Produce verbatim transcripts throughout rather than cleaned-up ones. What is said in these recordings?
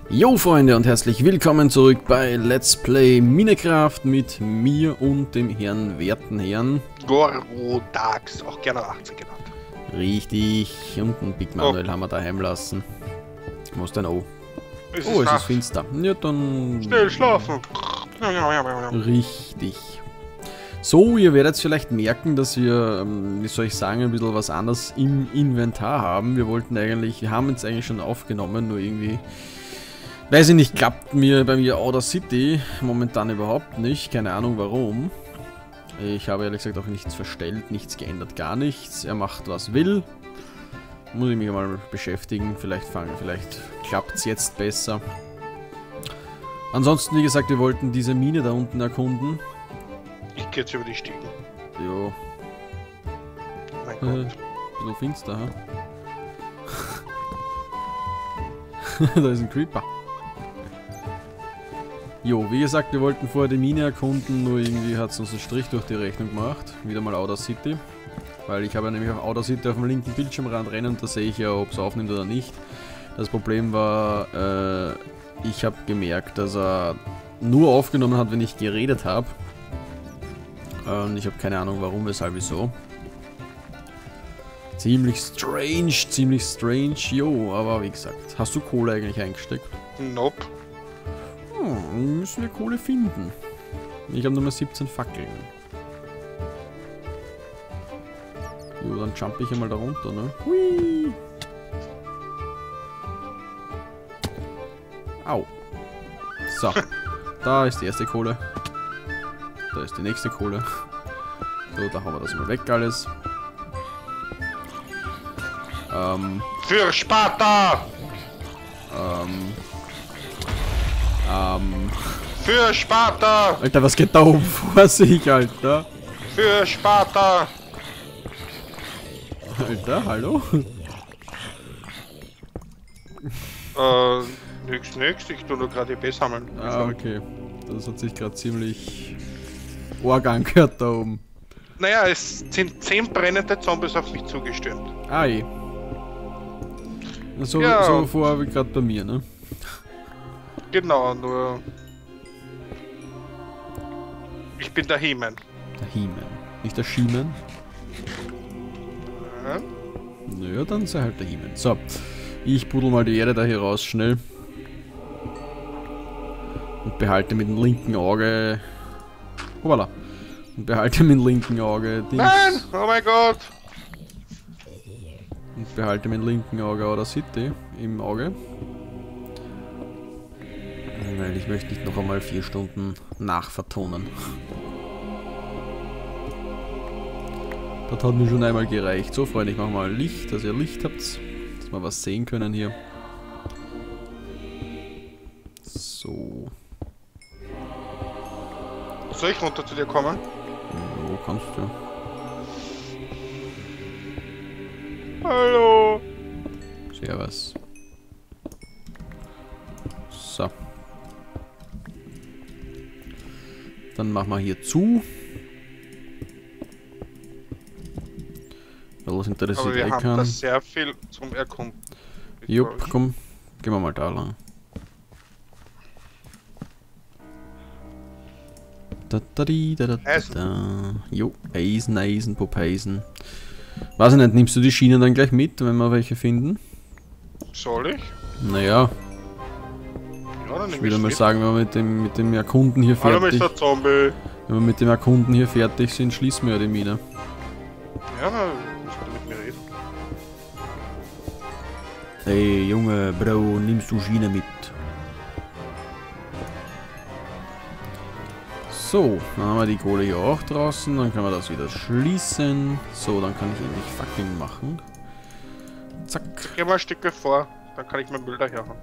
Jo Freunde und herzlich willkommen zurück bei Let's Play Minecraft mit mir und dem Herrn werten Herrn Gorodax, auch gerne achtzehn genannt. Richtig, und einen Big Manuel Oh. haben wir daheim lassen. Was denn auch? Es Oh, ist es ist finster. Ja, dann... Schnell schlafen. Richtig. So, ihr werdet vielleicht merken, dass wir, ähm, wie soll ich sagen, ein bisschen was anderes im Inventar haben. Wir wollten eigentlich, wir haben jetzt eigentlich schon aufgenommen, nur irgendwie... Weiß ich nicht, klappt mir bei mir Audacity momentan überhaupt nicht. Keine Ahnung warum. Ich habe ehrlich gesagt auch nichts verstellt, nichts geändert, gar nichts. Er macht was will. Muss ich mich mal beschäftigen. Vielleicht fangen, vielleicht klappt es jetzt besser. Ansonsten, wie gesagt, wir wollten diese Mine da unten erkunden. Ich gehe jetzt über die Stiegen. Jo. Mein Äh, Gott. bisschen finster, ha? Da ist ein Creeper. Jo, wie gesagt, wir wollten vorher die Mine erkunden, nur irgendwie hat es uns einen Strich durch die Rechnung gemacht. Wieder mal Audacity. Weil ich habe ja nämlich auch Audacity auf dem linken Bildschirmrand rennen, da sehe ich ja, ob es aufnimmt oder nicht. Das Problem war, äh, ich habe gemerkt, dass er nur aufgenommen hat, wenn ich geredet habe. Und ich habe keine Ahnung warum, weshalb, wieso. Ziemlich strange, ziemlich strange, jo, aber wie gesagt, hast du Kohle eigentlich eingesteckt? Nope. Hm, müssen wir Kohle finden. Ich habe nur siebzehn Fackeln. Jo, dann jump ich einmal da runter, ne? Hui! Au. So. Da ist die erste Kohle. Da ist die nächste Kohle. So, da haben wir das mal weg alles. Ähm, Für Sparta! ähm, ähm, Für Sparta! Alter, was geht da oben vor sich, Alter? Für Sparta! Alter, hallo? Äh, nix, nix. Ich tu nur gerade E P sammeln. Ah, okay. Das hat sich gerade ziemlich arg angehört da oben. Naja, es sind zehn brennende Zombies auf mich zugestürmt. Ah, eh. So, Ja. so vor wie gerade bei mir, ne? Genau, nur... Ich bin der He-Man. Der He-Man. Nicht der She-Man? Ja. Naja, dann sei halt der He-Man. So. Ich buddel mal die Erde da hier raus, schnell. Und behalte mit dem linken Auge... Hoppala. Und behalte mit dem linken Auge... Dings. Nein! Oh mein Gott! Und behalte mit dem linken Auge Audacity im Auge. Weil ich möchte nicht noch einmal vier Stunden nachvertonen. Das hat mir schon einmal gereicht. So, Freunde, ich mache mal Licht, dass ihr Licht habt. Dass wir was sehen können hier. So. Soll ich runter zu dir kommen? Wo kannst du? Hallo! Servus. So. Dann machen wir hier zu. Weil das interessiert Aber wir eh haben keinen. da sehr viel zum Erkunden. Jupp, komm. Gehen wir mal da lang. Da, da, di, da, da, da, Eisen. da. Jo, Eisen, Eisen, Popeisen. Weiß ich nicht, nimmst du die Schienen dann gleich mit, wenn wir welche finden? Soll ich? Naja, Ja, dann ich nehme würde ich mal mit. sagen, wenn wir mit dem, mit dem Erkunden hier Hallo, fertig... Mister Zombie. Wenn wir mit dem Erkunden hier fertig sind, schließen wir ja die Mine. Ja, na, musst du mit mir reden. Hey, Junge, Bro, nimmst du Schiene mit? So, dann haben wir die Kohle hier auch draußen, dann können wir das wieder schließen. So, dann kann ich endlich Fackeln machen. Zack. Geh mal ein Stück vor, dann kann ich mein Müll daher haben.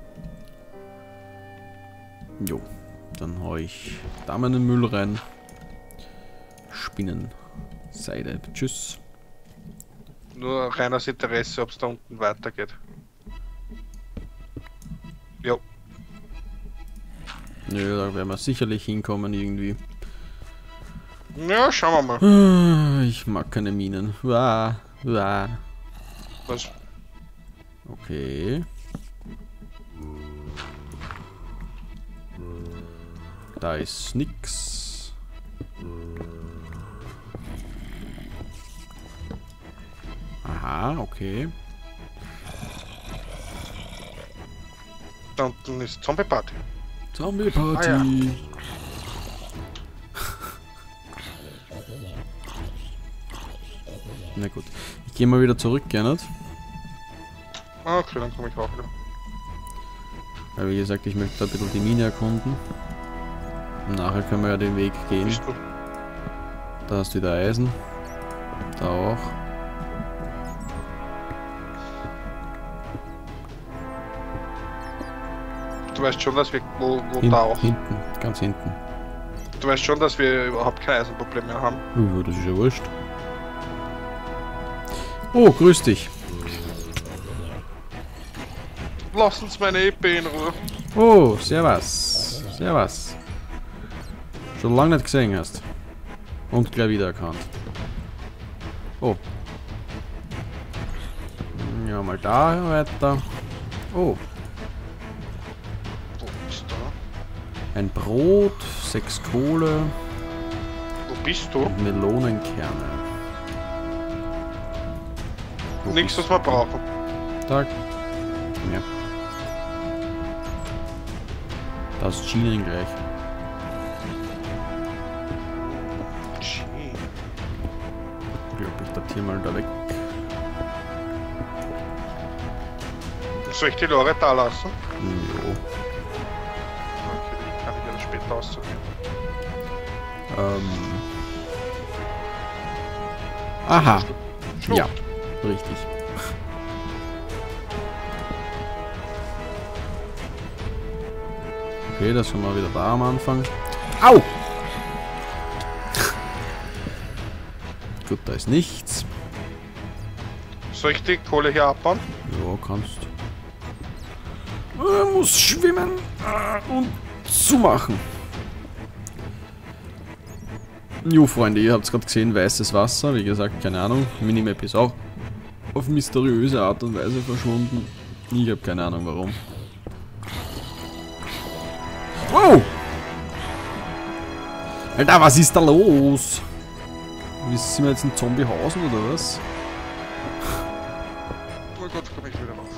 Jo, dann hau ich da meinen Müll rein. Spinnen. Seide. Tschüss. Nur reines Interesse, ob es da unten weitergeht. Jo. Nö, da werden wir sicherlich hinkommen irgendwie. Ja, schauen wir mal. Ah, ich mag keine Minen. Uah, Was? Okay. Da ist nix. Aha, okay. Da unten ist Zombie-Party. Zombie-Party. Ah, ja. Na gut. Ich gehe mal wieder zurück, Gernot. Ah, okay, dann komme ich auch wieder. Weil wie gesagt, ich möchte ein bisschen die Mine erkunden. Und nachher können wir ja den Weg gehen. Bist du? Da hast du wieder Eisen. Da auch. Du weißt schon, dass wir... Wo, wo Hin, da auch? hinten, ganz hinten. Du weißt schon, dass wir überhaupt kein Eisenproblem mehr haben. Uh, das ist ja wurscht. Oh, grüß dich. Lass uns meine E P in Ruhe. Oh, servus. Servus. Schon lange nicht gesehen hast. Und gleich wiedererkannt. Oh. Ja, mal da weiter. Oh. Wo bist du? Ein Brot, sechs Kohle Wo bist du? und Melonenkerne. Wo Nichts, bist was wir brauchen. du? Tag. Ja. Das ist Schienen gleich. Gee. Ich glaube, ich datiere mal da weg. Soll ich die Lore da lassen? Jo. Okay, die kann ich ja später aussortieren. Ähm. Aha. Schlucht. Ja, richtig. Okay, das sind wir wieder da am Anfang. Au! Gut, da ist nichts. Soll ich die Kohle hier abbauen? Ja, kannst. Äh, muss schwimmen äh, und zumachen. Jo, Freunde, ihr habt es gerade gesehen, weißes Wasser. Wie gesagt, keine Ahnung. Minimap ist auch auf mysteriöse Art und Weise verschwunden. Ich habe keine Ahnung warum. Wow! Alter, was ist da los? Wie sind wir jetzt in Zombiehausen oder was? Oh Gott, komme ich wieder raus.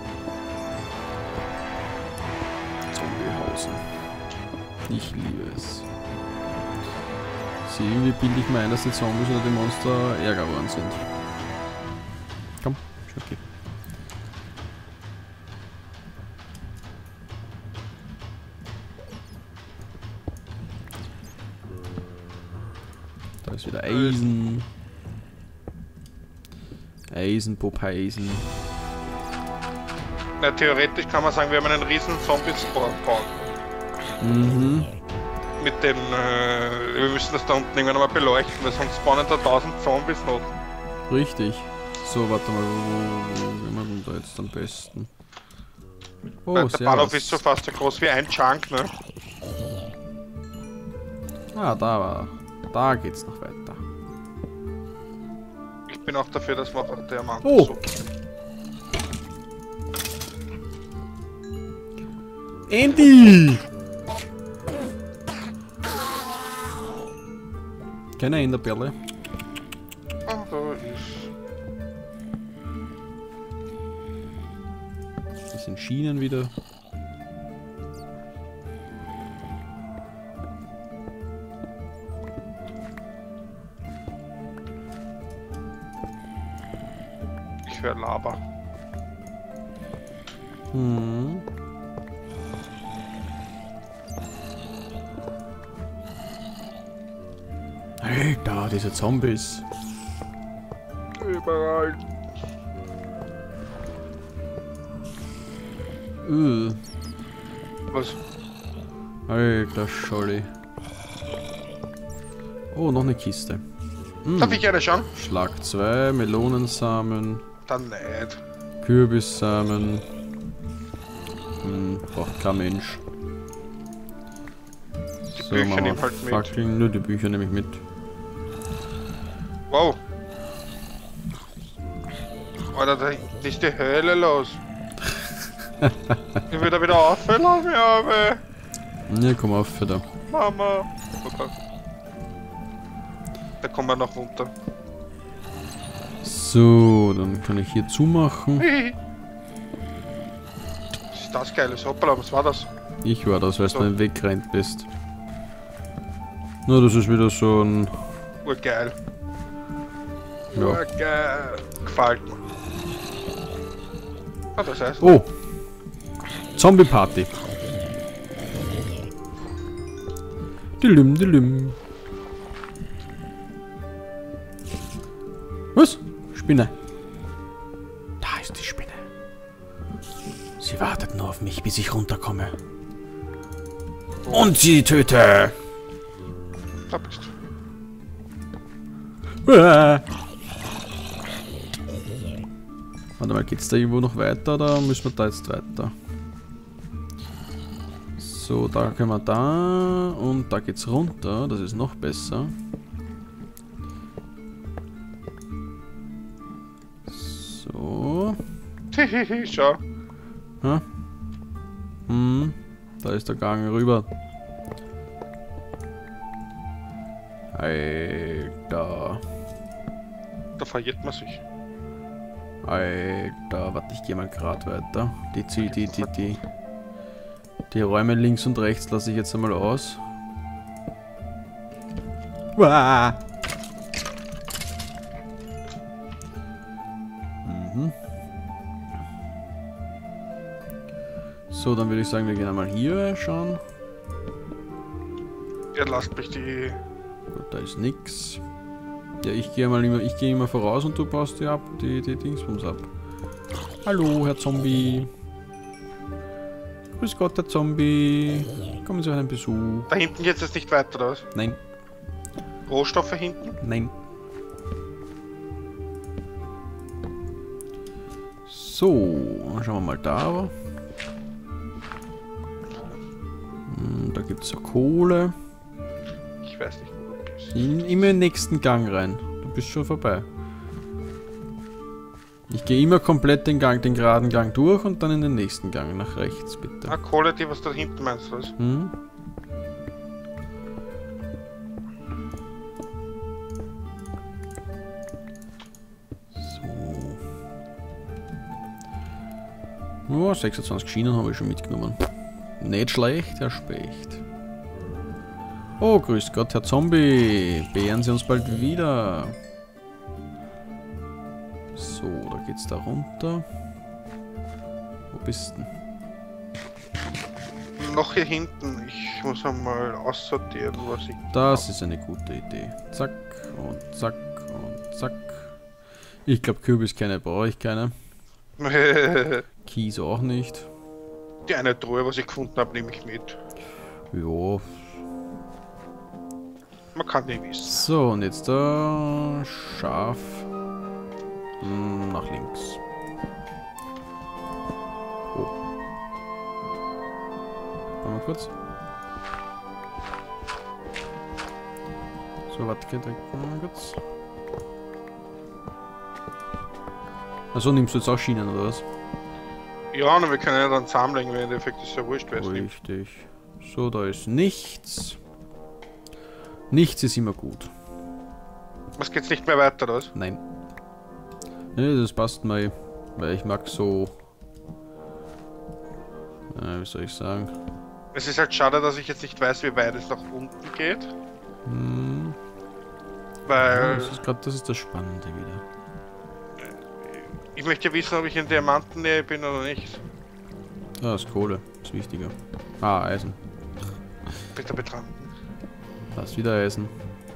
Zombiehausen. Ich liebe es. Sie, irgendwie bilde ich mir ein, dass die Zombies oder die Monster ärger geworden sind. Komm, schon okay. Da ist wieder Eisen. Eisen, Popeisen. Na, theoretisch kann man sagen, wir haben einen riesen Zombie-Spawn gebaut. Mhm. Mit dem, äh, wir müssen das da unten irgendwann mal beleuchten, weil sonst spawnen da tausend Zombies noch. Richtig. So, warte mal, wo, wo sind wir denn da jetzt am besten? Oh, Weil der Bahnhof servus. ist so fast so groß wie ein Chunk, ne? Ah, da war. Da geht's noch weiter. Ich bin auch dafür, dass wir einfach der Mann Oh. so. Andy! Keine Enderperle. Ah, da ist. Das sind Schienen wieder. Ich höre Lava. Hm. Alter, diese Zombies. Überall. Uh. Was? Alter Scholli. Oh, noch eine Kiste. Hm. Darf ich eine schauen? Schlag zwei, Melonensamen, Dann nicht. Kürbissamen. Hm, braucht kein Mensch. Die So, Bücher machen wir nehmen halt mit. Fackeln. Nur die Bücher nehme ich mit. Wow. Alter, da ist die Hölle los. Ich will da wieder aufhören, aber. Ja, komm auf, da. Mama! Okay. Da kommen wir noch runter. So, dann kann ich hier zumachen. Was ist das Geiles? Hoppala, was war das? Ich war das, weil So. du nicht wegrennt bist. Na, das ist wieder so ein... Urgeil. Ja. Urgeil. Gefällt mir. Ah, das heißt. Oh! Zombie-Party. Dilim, dilim. Was? Spinne. Da ist die Spinne. Sie wartet nur auf mich, bis ich runterkomme. Und sie töte! Da bist du. Ah. Warte mal, geht's da irgendwo noch weiter oder müssen wir da jetzt weiter? So, da können wir da und da geht's runter, das ist noch besser. So. Schau. Ja. Hm, da ist der Gang rüber. Alter. Da verirrt man sich. Alter, warte, ich gehe mal gerade weiter. Die, die, die, die, die, die Räume links und rechts lasse ich jetzt einmal aus. Uah. Mhm. So, dann würde ich sagen, wir gehen einmal hier schauen. Ja, lasst mich die. Gut, da ist nix. Ja, ich gehe mal immer, ich gehe immer voraus und du baust die ab, die, die Dingsbums ab. Hallo, Herr Zombie. Grüß Gott, Herr Zombie. Kommen Sie auf einen Besuch. Da hinten geht's jetzt nicht weiter, oder was? Nein, Rohstoffe hinten? nein. So, schauen wir mal da. Hm, da gibt es ja Kohle. Ich weiß nicht, wo du bist. In, immer in den nächsten Gang rein. Du bist schon vorbei. Ich gehe immer komplett den Gang, den geraden Gang durch und dann in den nächsten Gang nach rechts, bitte. Ah, Kohle, die was da hinten meinst du was? Hm? So. Oh, sechsundzwanzig Schienen habe ich schon mitgenommen. Nicht schlecht, Herr Specht. Oh, grüß Gott, Herr Zombie. Beehren Sie uns bald wieder. So, da geht's da runter. Wo bist du denn? Noch hier hinten. Ich muss einmal aussortieren, was ich. Das ist eine gute Idee. Zack und zack und zack. Ich glaube, Kürbiskerne brauche ich keine. Kies auch nicht. Die eine Truhe, was ich gefunden habe, nehme ich mit. Ja. Man kann nicht wissen. So, und jetzt da scharf hm, nach links. Oh. Warte mal kurz. So, warte, geht mal kurz. Also nimmst du jetzt auch Schienen oder was? Ja, na, wir können ja dann zusammenlegen, weil im Endeffekt ist ja wurscht, wer es nimmt. Richtig. So, da ist nichts. Nichts ist immer gut. Was geht's nicht mehr weiter, oder was? Nein. Nee, das passt mal, weil ich mag so... Äh, wie soll ich sagen? Es ist halt schade, dass ich jetzt nicht weiß, wie weit es nach unten geht. Hm, Weil das ist gerade, das ist das Spannende wieder. ich möchte ja wissen, ob ich in Diamantennähe bin oder nicht. Ah, das ist Kohle. Das ist wichtiger. Ah, Eisen. Bitte betrachten. Da ist wieder Eisen.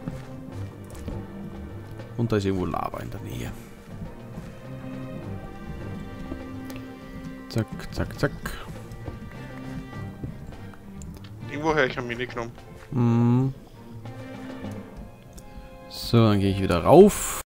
Und da ist irgendwo Lava in der Nähe. Zack, zack, zack. Irgendwo höre ich ein Miniknom. Hm. So, dann gehe ich wieder rauf.